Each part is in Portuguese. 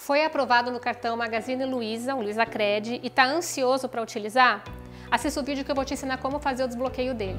Foi aprovado no cartão Magazine Luiza, o Luizacred, e está ansioso para utilizar? Assista o vídeo que eu vou te ensinar como fazer o desbloqueio dele.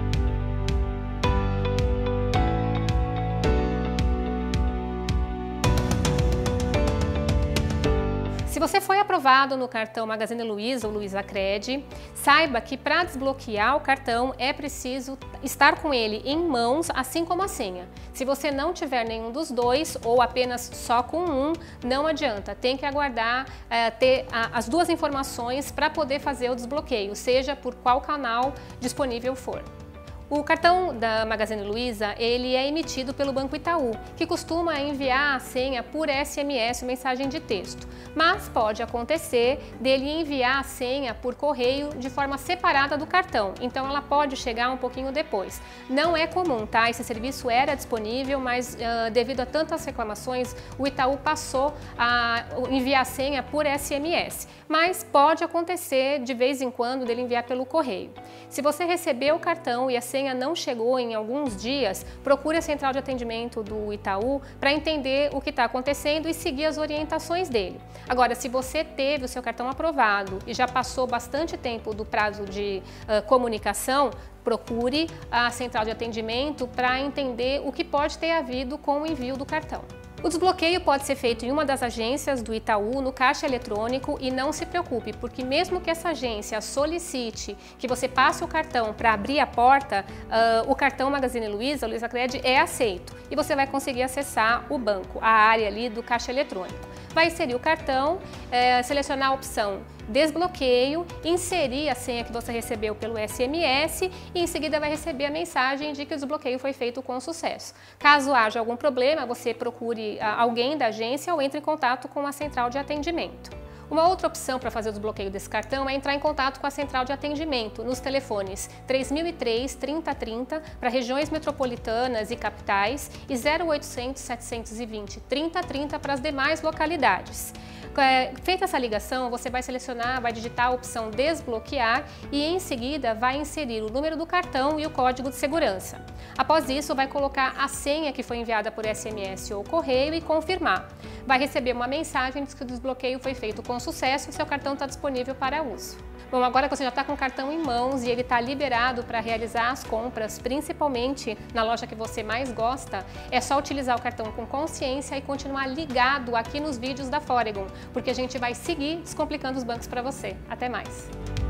Se você foi aprovado no cartão Magazine Luiza ou Luizacred, saiba que para desbloquear o cartão é preciso estar com ele em mãos, assim como a senha. Se você não tiver nenhum dos dois ou apenas só com um, não adianta. Tem que aguardar ter as duas informações para poder fazer o desbloqueio, seja por qual canal disponível for. O cartão da Magazine Luiza, ele é emitido pelo Banco Itaú, que costuma enviar a senha por SMS, mensagem de texto. Mas pode acontecer dele enviar a senha por correio de forma separada do cartão, então ela pode chegar um pouquinho depois. Não é comum, tá? Esse serviço era disponível, mas devido a tantas reclamações, o Itaú passou a enviar a senha por SMS. Mas pode acontecer de vez em quando dele enviar pelo correio. Se você recebeu o cartão e a senha não chegou em alguns dias, procure a central de atendimento do Itaú para entender o que está acontecendo e seguir as orientações dele. Agora, se você teve o seu cartão aprovado e já passou bastante tempo do prazo de comunicação, procure a central de atendimento para entender o que pode ter havido com o envio do cartão. O desbloqueio pode ser feito em uma das agências do Itaú, no caixa eletrônico, e não se preocupe, porque mesmo que essa agência solicite que você passe o cartão para abrir a porta, o cartão Magazine Luiza, Luizacred, é aceito e você vai conseguir acessar o banco, a área ali do caixa eletrônico. Vai inserir o cartão, selecionar a opção desbloqueio, inserir a senha que você recebeu pelo SMS e em seguida vai receber a mensagem de que o desbloqueio foi feito com sucesso. Caso haja algum problema, você procure alguém da agência ou entre em contato com a central de atendimento. Uma outra opção para fazer o desbloqueio desse cartão é entrar em contato com a central de atendimento nos telefones 3003 3030 para regiões metropolitanas e capitais e 0800 720 3030 para as demais localidades. Feita essa ligação, você vai selecionar, vai digitar a opção desbloquear e em seguida vai inserir o número do cartão e o código de segurança. Após isso, vai colocar a senha que foi enviada por SMS ou correio e confirmar. Vai receber uma mensagem de que o desbloqueio foi feito com sucesso e seu cartão está disponível para uso. Bom, agora que você já está com o cartão em mãos e ele está liberado para realizar as compras, principalmente na loja que você mais gosta, é só utilizar o cartão com consciência e continuar ligado aqui nos vídeos da Foregon, porque a gente vai seguir descomplicando os bancos para você. Até mais!